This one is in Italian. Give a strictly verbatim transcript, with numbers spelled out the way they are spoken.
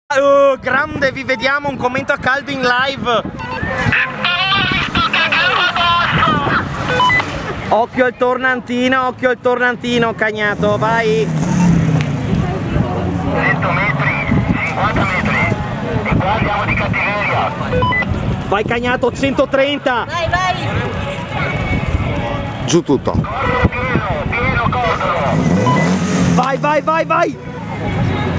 Oh, grande, vi vediamo, un commento a caldo in live. Occhio al tornantino, occhio al tornantino, Cagnato, vai. cento metri, cinquanta metri. E qua andiamo di cattiveria. Vai Cagnato, centotrenta. Vai, vai. Giù tutto. Pieno, pieno cordolo. Vai, vai, vai, vai.